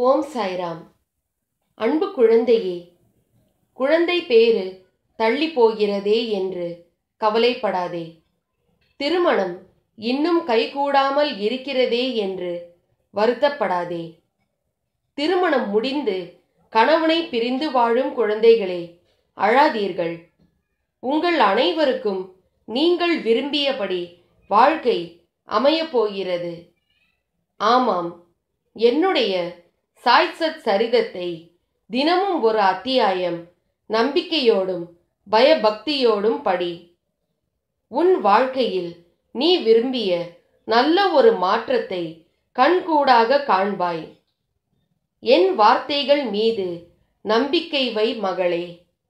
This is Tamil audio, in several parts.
ஓம் சாய்ராம். அன்பு குழந்தையே, குழந்தை பேறு தள்ளி போகிறதே என்று கவலைப்படாதே. திருமணம் இன்னும் கைகூடாமல் இருக்கிறதே என்று வருத்தப்படாதே. திருமணம் முடிந்து கணவனை பிரிந்து வாழும் குழந்தைகளே, அழாதீர்கள். உங்கள் அனைவருக்கும் நீங்கள் விரும்பியபடி வாழ்க்கை அமையப் போகிறது. ஆமாம், என்னுடைய சாய்சத் சரிதத்தை தினமும் ஒரு அத்தியாயம் நம்பிக்கையோடும் பயபக்தியோடும் படி. உன் வாழ்க்கையில் நீ விரும்பிய நல்ல ஒரு மாற்றத்தை கண்கூடாக காண்பாய். என் வார்த்தைகள் மீது நம்பிக்கை வை மகளே.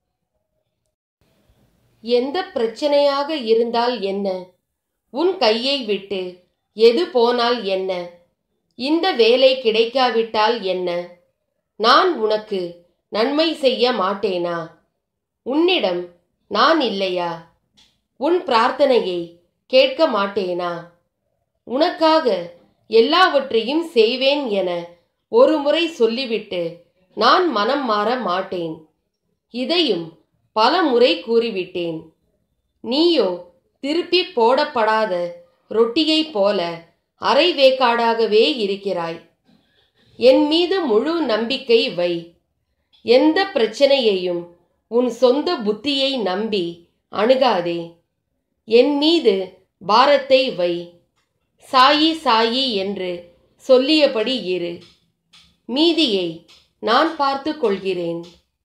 எந்த பிரச்சனையாக இருந்தால் என்ன? உன் கையை விட்டு எது போனால் என்ன? இந்த வேலை கிடைக்காவிட்டால் என்ன? நான் உனக்கு நன்மை செய்ய மாட்டேனா? உன்னிடம் நான் இல்லையா? உன் பிரார்த்தனையை கேட்க மாட்டேனா? உனக்காக எல்லாவற்றையும் செய்வேன் என ஒரு முறை சொல்லிவிட்டு நான் மனம் மாற மாட்டேன். இதையும் பல முறை கூறிவிட்டேன். நீயோ திருப்பி போடப்படாத ரொட்டியைப் போல அரைவேக்காடாகவே இருக்கிறாய். என் மீது முழு நம்பிக்கை வை. எந்த பிரச்சனையையும் உன் சொந்த புத்தியை நம்பி அணுகாதே. என் மீது பாரத்தை வை. சாயி சாயி என்று சொல்லியபடி இரு. மீதியை நான் பார்த்து கொள்கிறேன்.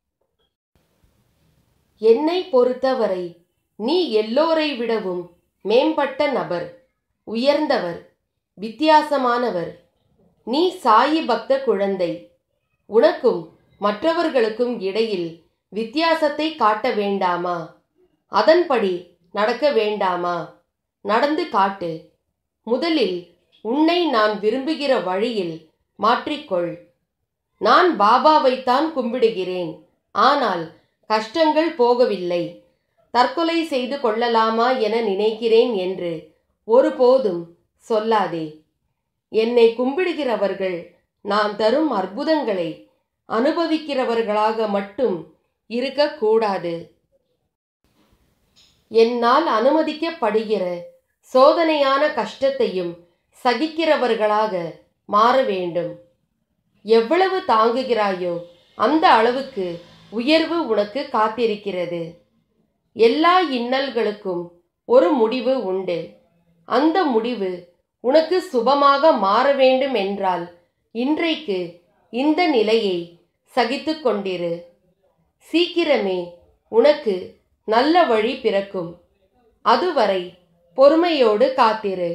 என்னை பொறுத்தவரை நீ எல்லோரை விடவும் மேம்பட்ட நபர், உயர்ந்தவர், வித்தியாசமானவர். நீ சாயி பக்த குழந்தை. உனக்கும் மற்றவர்களுக்கும் இடையில் வித்தியாசத்தை காட்ட வேண்டாமா? அதன்படி நடக்க வேண்டாமா? நடந்து காட்டு. முதலில் உன்னை நான் விரும்புகிற வழியில் மாற்றிக்கொள். நான் பாபாவைத்தான் கும்பிடுகிறேன், ஆனால் கஷ்டங்கள் போகவில்லை. தற்கொலை செய்து கொள்ளலாமா என நினைக்கிறேன் என்று ஒருபோதும் சொல்லாதே. என்னை கும்பிடுகிறவர்கள் நான் தரும் அற்புதங்களை அனுபவிக்கிறவர்களாக மட்டும் இருக்கக்கூடாது. என்னால் அனுமதிக்கப்படுகிற சோதனையான கஷ்டத்தையும் சகிக்கிறவர்களாக மாற வேண்டும். எவ்வளவு தாங்குகிறாயோ அந்த அளவுக்கு உயர்வு உனக்கு காத்திருக்கிறது. எல்லா இன்னல்களுக்கும் ஒரு முடிவு உண்டு. அந்த முடிவு உனக்கு சுபமாக மாற வேண்டும் என்றால் இன்றைக்கு இந்த நிலையை சகித்து கொண்டிரு. சீக்கிரமே உனக்கு நல்ல வழி பிறக்கும். அதுவரை பொறுமையோடு காத்திரு.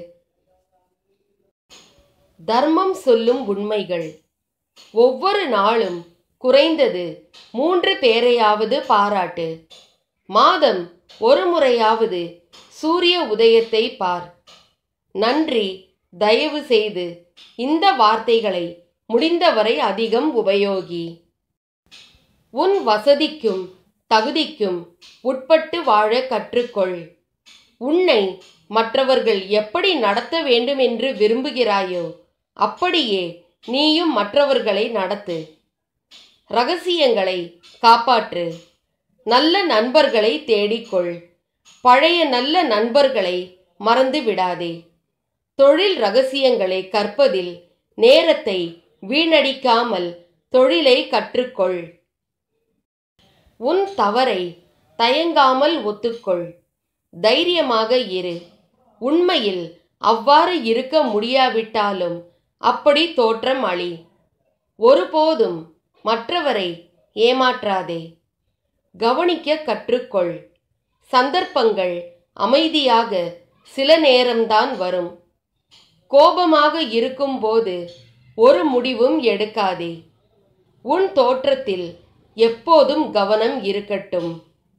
தர்மம் சொல்லும் உண்மைகள். ஒவ்வொரு நாளும் குறைந்தது 3 பேரையாவது பாராட்டு. மாதம் ஒரு முறையாவது சூரிய உதயத்தை பார். நன்றி. தயவு செய்து இந்த வார்த்தைகளை முடிந்தவரை அதிகம் உபயோகி. உன் வசதிக்கும் தகுதிக்கும் உட்பட்டு வாழ கற்றுக்கொள். உன்னை மற்றவர்கள் எப்படி நடத்த வேண்டும் என்று விரும்புகிறாயோ அப்படியே நீயும் மற்றவர்களை நடத்து. ரகசியங்களை காப்பாற்று. நல்ல நண்பர்களை தேடிக்கொள். பழைய நல்ல நண்பர்களை மறந்து விடாதே. தொழில் ரகசியங்களை கற்பதில் நேரத்தை வீணடிக்காமல் தொழிலை கற்றுக்கொள். உன் தவறை தயங்காமல் ஒத்துக்கொள். தைரியமாக இரு. உண்மையில் அவ்வாறு இருக்க முடியாவிட்டாலும் அப்படி தோற்றம் அளி. ஒருபோதும் மற்றவரை ஏமாற்றாதே. கவனிக்க கற்றுக்கொள். சந்தர்ப்பங்கள் அமைதியாக சில நேரம்தான் வரும். கோபமாக இருக்கும்போது ஒரு முடிவும் எடுக்காதே. உன் தோற்றத்தில் எப்போதும் கவனம் இருக்கட்டும்.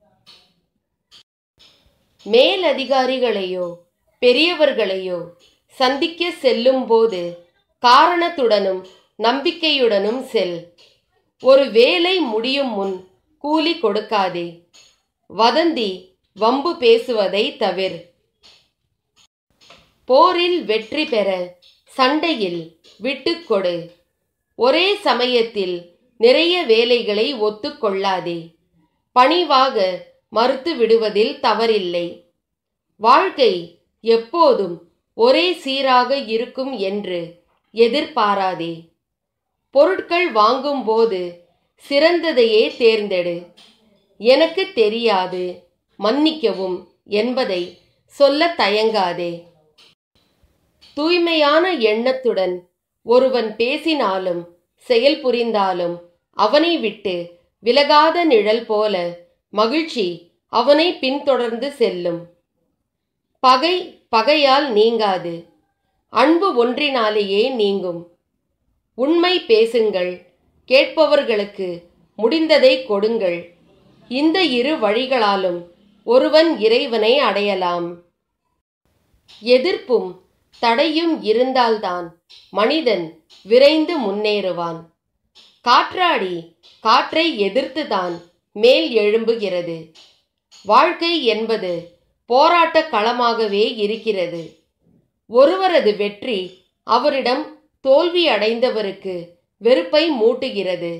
மேலதிகாரிகளையோ பெரியவர்களையோ சந்திக்க செல்லும் போது காரணத்துடனும் நம்பிக்கையுடனும் செல். ஒரு வேலை முடியும் முன் கூலி கொடுக்காதே. வதந்தி வம்பு பேசுவதை தவிர். போரில் வெற்றி பெற சண்டையில் விட்டுக்கொடு. ஒரே சமயத்தில் நிறைய வேலைகளை ஒத்துக்கொள்ளாதே. பணிவாக மறுத்து விடுவதில் தவறில்லை. வாழ்க்கை எப்போதும் ஒரே சீராக இருக்கும் என்று எதிர்பாராதே. பொருட்கள் வாங்கும்போது சிறந்ததையே தேர்ந்தெடு. எனக்கு தெரியாது, மன்னிக்கவும் என்பதை சொல்ல தயங்காதே. தூய்மையான எண்ணத்துடன் ஒருவன் பேசினாலும் செயல் புரிந்தாலும் அவனை விட்டு விலகாத நிழல் போல மகிழ்ச்சி அவனை பின்தொடர்ந்து செல்லும். பகை பகையால் நீங்காது, அன்பு ஒன்றினாலேயே நீங்கும். உண்மை பேசுங்கள், கேட்பவர்களுக்கு முடிந்ததை கொடுங்கள். இந்த இரு வழிகளாலும் ஒருவன் இறைவனை அடையலாம். எதிர்ப்பும் தடையும் இருந்தால்தான் மனிதன் விரைந்து முன்னேறுவான். காற்றாடி காற்றை எதிர்த்துதான் மேல் எழும்புகிறது. வாழ்க்கை என்பது போராட்ட களமாகவே இருக்கிறது. ஒருவரது வெற்றி அவரிடம் தோல்வி அடைந்தவருக்கு வெறுப்பை மூட்டுகிறது.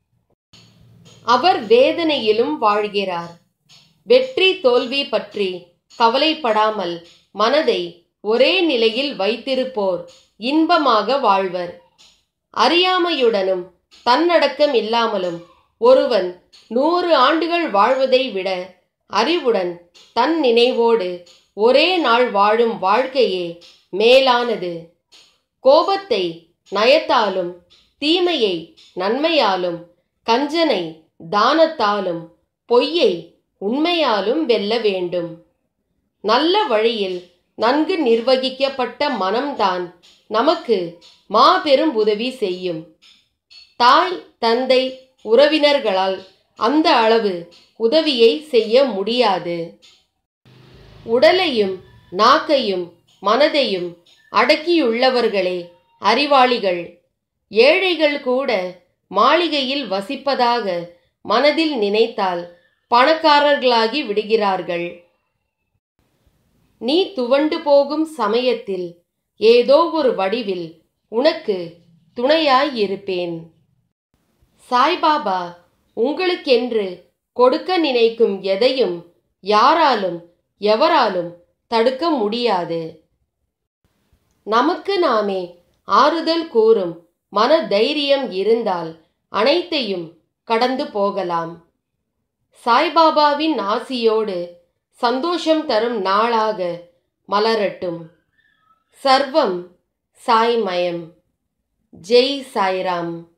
அவர் வேதனையிலும் வாழ்கிறார். வெற்றி தோல்வி பற்றி கவலைப்படாமல் மனதை ஒரே நிலையில் வைத்திருப்போர் இன்பமாக வாழ்வர். அறியாமையுடனும் தன்னடக்கம் இல்லாமலும் ஒருவன் 100 ஆண்டுகள் வாழ்வதை விட அறிவுடன் தன் நினைவோடு ஒரே நாள் வாழும் வாழ்க்கையே மேலானது. கோபத்தை நயத்தாலும், தீமையை நன்மையாலும், கஞ்சனை தானத்தாலும், பொய்யை உண்மையாலும் வெல்ல வேண்டும். நல்ல வழியில் நன்கு நிர்வகிக்கப்பட்ட மனம்தான் நமக்கு மாபெரும் உதவி செய்யும். தாய், தந்தை, உறவினர்களால் அந்த அளவு உதவியை செய்ய முடியாது. உடலையும் நாக்கையும் மனதையும் அடக்கியுள்ளவர்களே அறிவாளிகள். ஏழைகள் கூட மாளிகையில் வசிப்பதாக மனதில் நினைத்தால் பணக்காரர்களாகி விடுகிறார்கள். நீ துவண்டு போகும் சமயத்தில் ஏதோ ஒரு வடிவில் உனக்கு துணையாயிருப்பேன். சாய்பாபா உங்களுக்கென்று கொடுக்க நினைக்கும் எதையும் யாராலும் எவராலும் தடுக்க முடியாது. நமக்கு நாமே ஆறுதல் கூறும் மன தைரியம் இருந்தால் அனைத்தையும் கடந்து போகலாம். சாய்பாபாவின் ஆசியோடு சந்தோஷம் தரும் நாளாக மலரட்டும். சர்வம் சாய்மயம். ஜெய் சாய்ராம்.